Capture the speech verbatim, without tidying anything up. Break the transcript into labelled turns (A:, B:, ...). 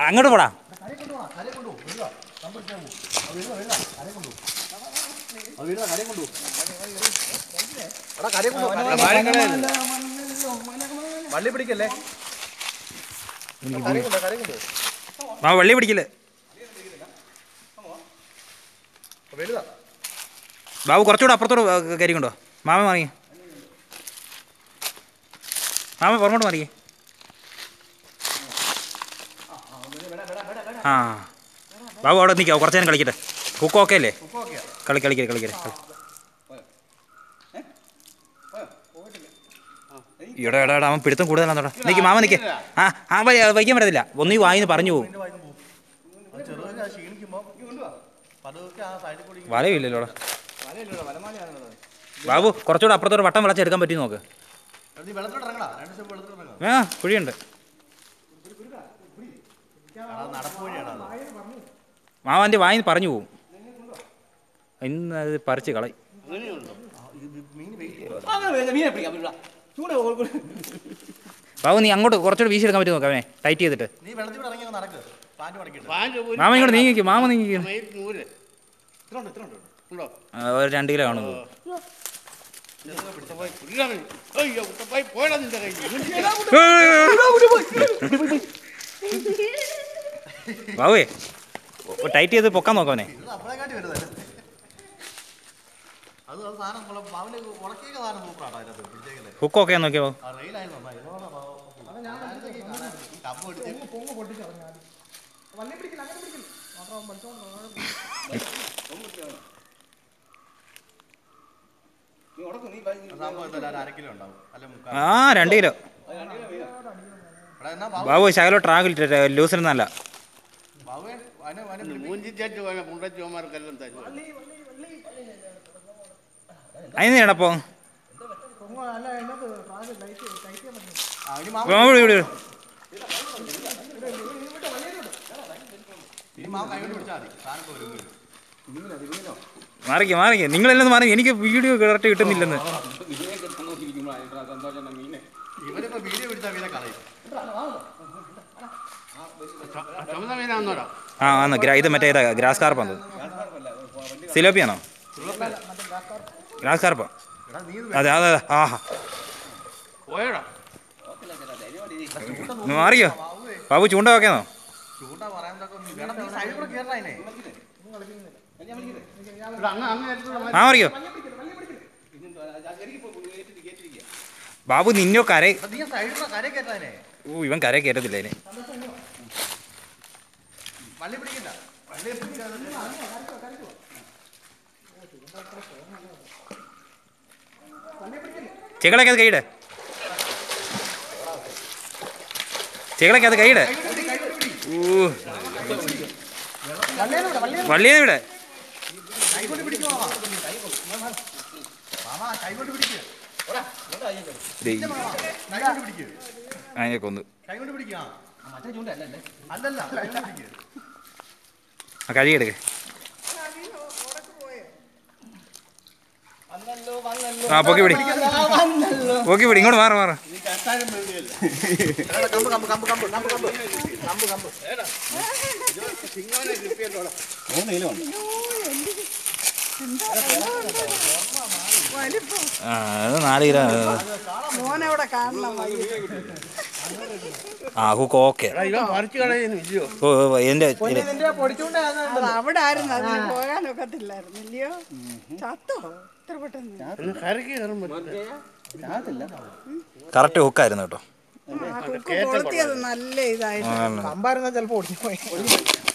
A: അങ്ങോട്ട് പോടാ.
B: വള്ളി പിടിക്കല്ലേ,
A: ആ വള്ളി പിടിക്കല്ലേ ബാബു. കുറച്ചുകൂടെ അപ്പുറത്തോട് കയറിക്കൊണ്ടോ. മാമ മാറിയേ, മാമ പുറകോട്ട് മാറിയേ. ആ ബാബു അവിടെ നിൽക്കാവോ, കുറച്ച് നേരം കളിക്കട്ടെ. ഹുക്ക് ഓക്കെ അല്ലേ? കളി കളിക്കേ കളിക്കേ ഇവിടെ എടാ എടാ അവൻ പിടുത്തം കൂടുതലാണെന്നോടാ. നിൽക്ക് മാമ നിൽക്കേ. ആ ആ വയ്ക്കാൻ പറ്റത്തില്ല, ഒന്നീ വായിന്ന് പറഞ്ഞു പോകും. വലയില്ലല്ലോടാ ബാബു. കുറച്ചുകൂടെ അപ്പുറത്തോട്ട് വട്ടം വിളച്ചെടുക്കാൻ പറ്റി നോക്ക്. ആ കുഴിയുണ്ട്. മാമാൻ്റെ വായിന്ന് പറഞ്ഞു പോവും. ഇന്ന് അത് പറിച്ച് കളയും. ബാബു നീ അങ്ങോട്ട് കുറച്ചുകൂടെ വീശിയെടുക്കാൻ പറ്റി നോക്കാം അവനെ ടൈറ്റ് ചെയ്തിട്ട്. മാമ ഇങ്ങോട്ട് നീങ്ങിക്കും, മാമ നീങ്ങിക്കും. ഒരു രണ്ട് കിലോ കാണുന്നു. ബാബുവേ ടൈറ്റ് ചെയ്ത് പൊക്കാൻ നോക്കാവനെ. ഹുക്കൊക്കെ നോക്കിയോ. ആ രണ്ട് കിലോ ബാബു. ശകലോ ട്രാഗിൽ ലൂസിനല്ല. അതിന് എടപ്പോ മാറിക്ക മാറിക്ക. നിങ്ങളെല്ലാം മാറി. എനിക്ക് വീഡിയോ കറക്റ്റ് കിട്ടുന്നില്ലെന്ന്. ആ ആന്ന് ഇത് മറ്റേ ഇതാ ഗ്രാസ് കാർപ്പാണ്. സിലോപ്പിയാണോ? ഗ്രാസ് കാർപ്പാ. അതെ അതെ അതെ. ആഹാ മാറിയോ ബാബു. ചൂണ്ട വെക്കാന്നോ? ആ മാറിയോ ബാബു. നിന്നോ കര. ഓ ഇവൻ കര കയറ്റത്തില്ല അതിന്. ചെകളൊക്കെ അത് കൈയിടെ, ചെകളൊക്കെ അത് കൈയിടെ. ഓ വള്ളിയെ വിടെ അതിനെ കൊന്നു. ആ കഴിയെടുക്ക. ആ പൊക്കി പിടി, പൊക്കി പിടി. ഇങ്ങോട്ട് മാറ മാറ. ആ അത് നാല് കിലോ. ആ ഹുക്ക് ഓക്കെ. എന്റെ
C: അവിടെ ആയിരുന്നു പോകാനൊക്കത്തില്ലായിരുന്നില്ലയോ. ചത്തോ ഇത്ര പെട്ടെന്ന്?
A: കറക്റ്റ് ഹുക്കായിരുന്നു കേട്ടോ.
C: നല്ല ഇതായിരുന്നു.
B: ചിലപ്പോ